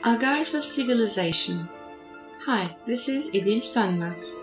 Agartha Civilization. Hi, this is İdil Sönmez.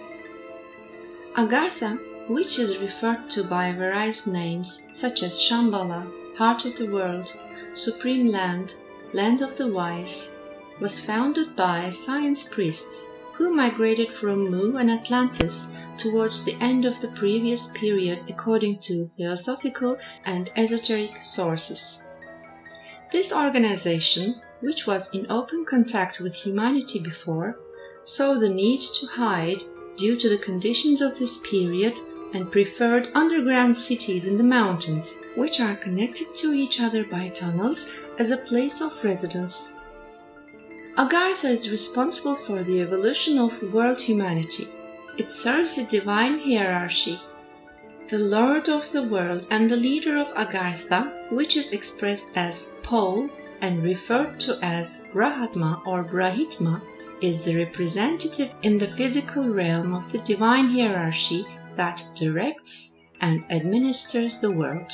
Agartha, which is referred to by various names such as Shambhala, Heart of the World, Supreme Land, Land of the Wise, was founded by science priests who migrated from Mu and Atlantis towards the end of the previous period according to theosophical and esoteric sources. This organization, which was in open contact with humanity before, saw the need to hide due to the conditions of this period and preferred underground cities in the mountains, which are connected to each other by tunnels, as a place of residence. Agartha is responsible for the evolution of world humanity. It serves the divine hierarchy, the Lord of the world and the leader of Agartha, which is expressed as Pole and referred to as Brahma or Brahitma, is the representative in the physical realm of the divine hierarchy that directs and administers the world.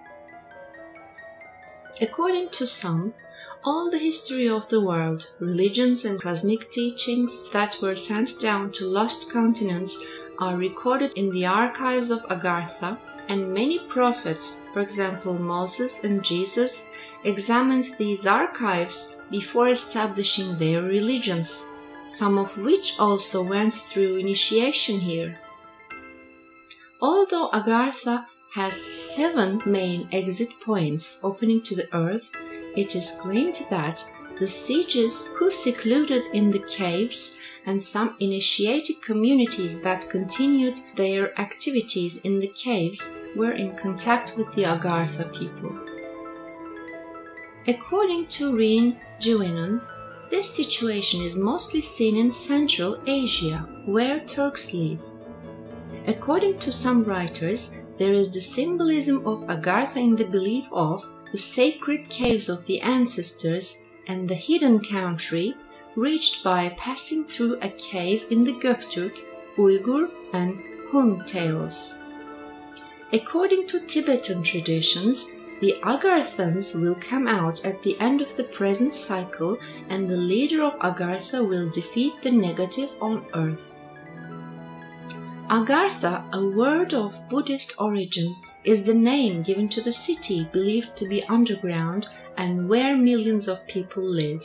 According to some, all the history of the world, religions and cosmic teachings that were sent down to lost continents are recorded in the archives of Agartha, and many prophets, for example Moses and Jesus, examined these archives before establishing their religions, some of which also went through initiation here. Although Agartha has 7 main exit points opening to the earth, it is claimed that the sages who secluded in the caves and some initiated communities that continued their activities in the caves were in contact with the Agartha people. According to Rene Guenon, this situation is mostly seen in Central Asia, where Turks live. According to some writers, there is the symbolism of Agartha in the belief of the sacred caves of the ancestors and the hidden country reached by passing through a cave in the Gokturk, Uighur and Hun tales. According to Tibetan traditions, the Agarthans will come out at the end of the present cycle and the leader of Agartha will defeat the negative on earth. Agartha, a word of Buddhist origin, is the name given to the city believed to be underground and where millions of people live.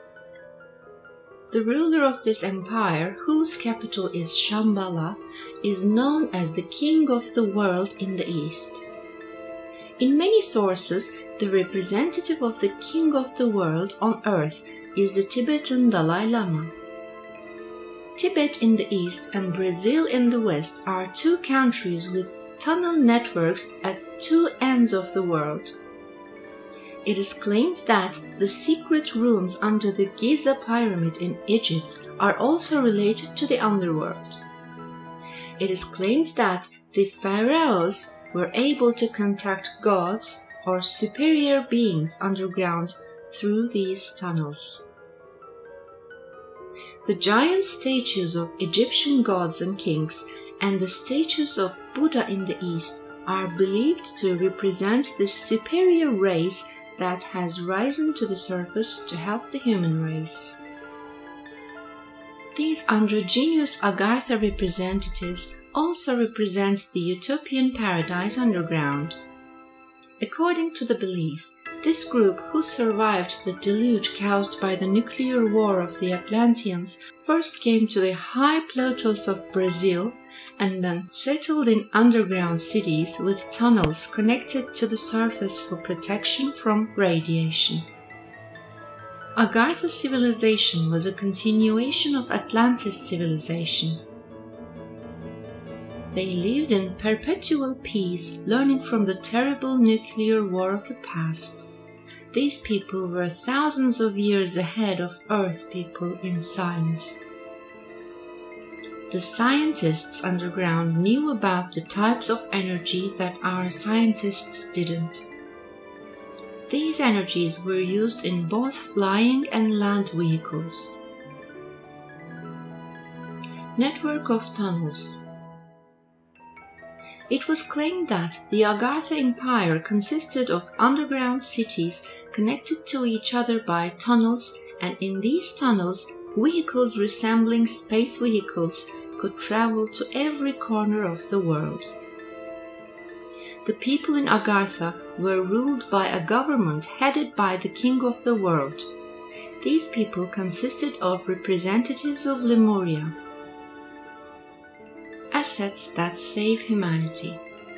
The ruler of this empire, whose capital is Shambhala, is known as the king of the world in the east. In many sources, the representative of the king of the world on earth is the Tibetan Dalai Lama. Tibet in the east and Brazil in the west are 2 countries with tunnel networks at 2 ends of the world. It is claimed that the secret rooms under the Giza pyramid in Egypt are also related to the underworld. It is claimed that the pharaohs were able to contact gods or superior beings underground through these tunnels. The giant statues of Egyptian gods and kings and the statues of Buddha in the east are believed to represent the superior race that has risen to the surface to help the human race. These androgynous Agartha representatives also represent the utopian paradise underground. According to the belief, this group, who survived the deluge caused by the nuclear war of the Atlanteans, first came to the high plateaus of Brazil and then settled in underground cities with tunnels connected to the surface for protection from radiation. Agartha Civilization was a continuation of Atlantis civilization. They lived in perpetual peace, learning from the terrible nuclear war of the past. These people were thousands of years ahead of Earth people in science. The scientists underground knew about the types of energy that our scientists didn't. These energies were used in both flying and land vehicles. Network of tunnels. It was claimed that the Agartha Empire consisted of underground cities connected to each other by tunnels and in these tunnels, vehicles resembling space vehicles could travel to every corner of the world. The people in Agartha were ruled by a government headed by the king of the world. These people consisted of representatives of Lemuria. Assets that save humanity.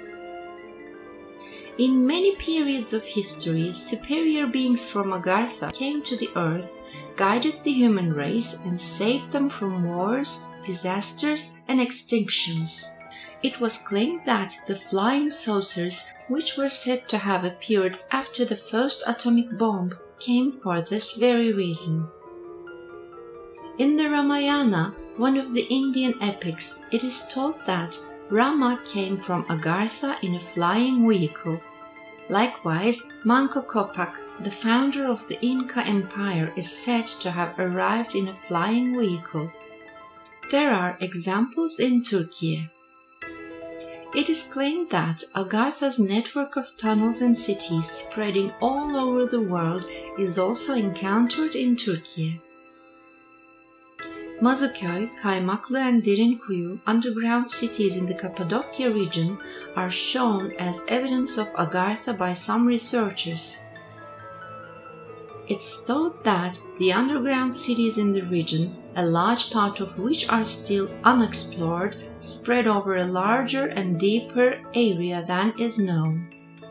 In many periods of history, superior beings from Agartha came to the earth, guided the human race, and saved them from wars, disasters, and extinctions. It was claimed that the flying saucers, which were said to have appeared after the first atomic bomb, came for this very reason. In the Ramayana, one of the Indian epics, it is told that Rama came from Agartha in a flying vehicle. Likewise, Manco Capac, the founder of the Inca Empire, is said to have arrived in a flying vehicle. There are examples in Turkey. It is claimed that Agartha's network of tunnels and cities spreading all over the world is also encountered in Turkey. Mazuköy, Kaymaklı and Derinkuyu, underground cities in the Cappadocia region, are shown as evidence of Agartha by some researchers. It's thought that the underground cities in the region, a large part of which are still unexplored, spread over a larger and deeper area than is known.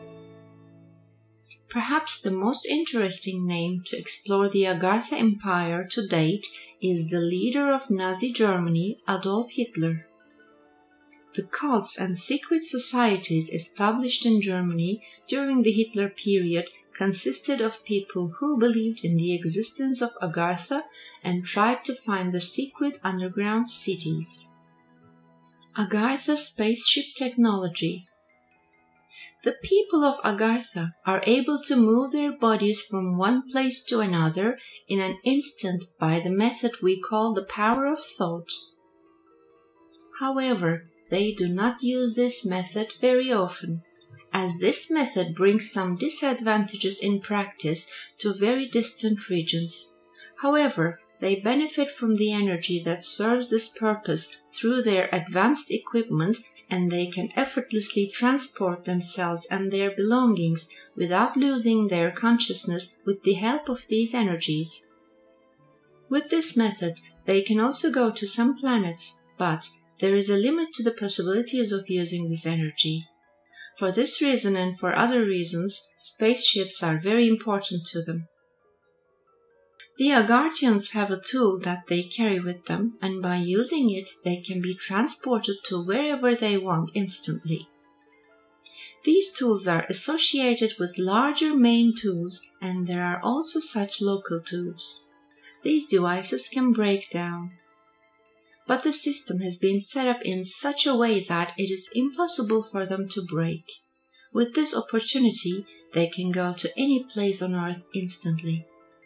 Perhaps the most interesting name to explore the Agartha Empire to date is the leader of Nazi Germany, Adolf Hitler. The cults and secret societies established in Germany during the Hitler period consisted of people who believed in the existence of Agartha and tried to find the secret underground cities. Agartha spaceship technology. The people of Agartha are able to move their bodies from one place to another in an instant by the method we call the power of thought. However, they do not use this method very often, as this method brings some disadvantages in practice to very distant regions. However, they benefit from the energy that serves this purpose through their advanced equipment, and they can effortlessly transport themselves and their belongings without losing their consciousness with the help of these energies. With this method, they can also go to some planets, but there is a limit to the possibilities of using this energy. For this reason and for other reasons, spaceships are very important to them. The Agarthians have a tool that they carry with them, and by using it, they can be transported to wherever they want instantly. These tools are associated with larger main tools, and there are also such local tools. These devices can break down. But the system has been set up in such a way that it is impossible for them to break. With this opportunity, they can go to any place on Earth instantly.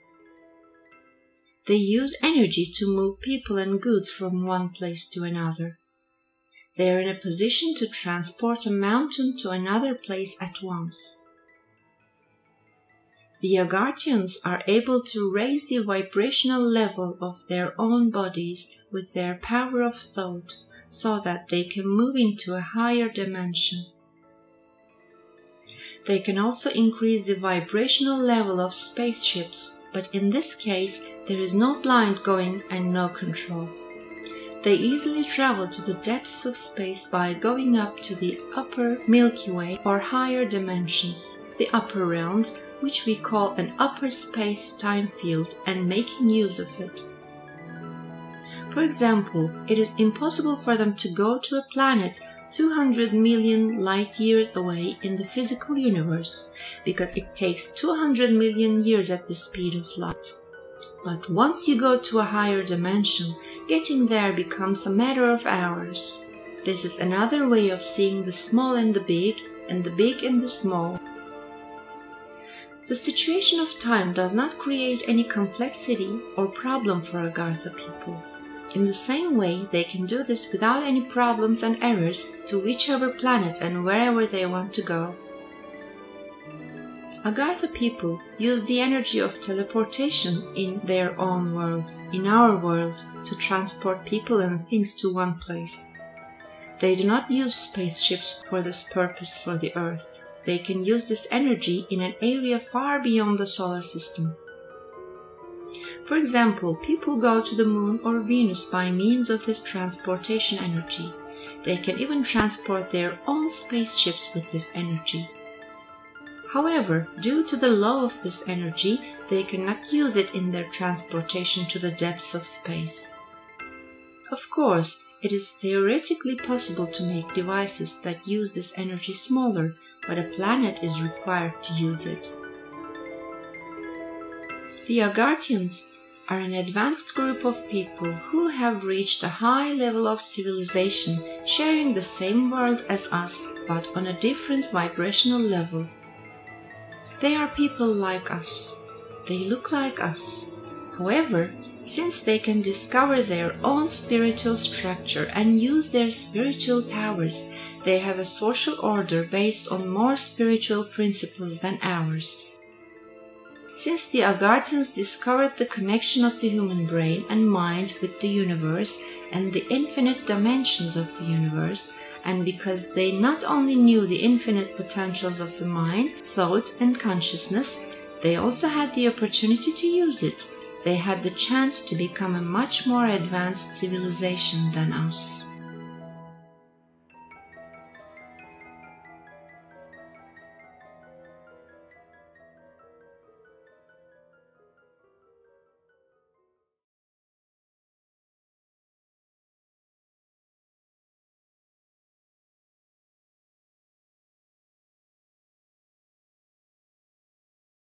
They use energy to move people and goods from one place to another. They are in a position to transport a mountain to another place at once. The Agarthians are able to raise the vibrational level of their own bodies with their power of thought, so that they can move into a higher dimension. They can also increase the vibrational level of spaceships, but in this case there is no blind going and no control. They easily travel to the depths of space by going up to the upper Milky Way or higher dimensions, the upper realms, which we call an upper space-time field, and making use of it. For example, it is impossible for them to go to a planet 200 million light-years away in the physical universe, because it takes 200 million years at the speed of light. But once you go to a higher dimension, getting there becomes a matter of hours. This is another way of seeing the small and the big, and the big and the small. The situation of time does not create any complexity or problem for Agartha people. In the same way, they can do this without any problems and errors to whichever planet and wherever they want to go. Agartha people use the energy of teleportation in their own world, in our world, to transport people and things to one place. They do not use spaceships for this purpose for the Earth. They can use this energy in an area far beyond the solar system. For example, people go to the Moon or Venus by means of this transportation energy. They can even transport their own spaceships with this energy. However, due to the law of this energy, they cannot use it in their transportation to the depths of space. Of course, it is theoretically possible to make devices that use this energy smaller, but a planet is required to use it. The Agarthans are an advanced group of people who have reached a high level of civilization, sharing the same world as us, but on a different vibrational level. They are people like us. They look like us. However, since they can discover their own spiritual structure and use their spiritual powers, they have a social order based on more spiritual principles than ours. Since the Agarthans discovered the connection of the human brain and mind with the universe and the infinite dimensions of the universe, and because they not only knew the infinite potentials of the mind, thought, and consciousness, they also had the opportunity to use it. They had the chance to become a much more advanced civilization than us.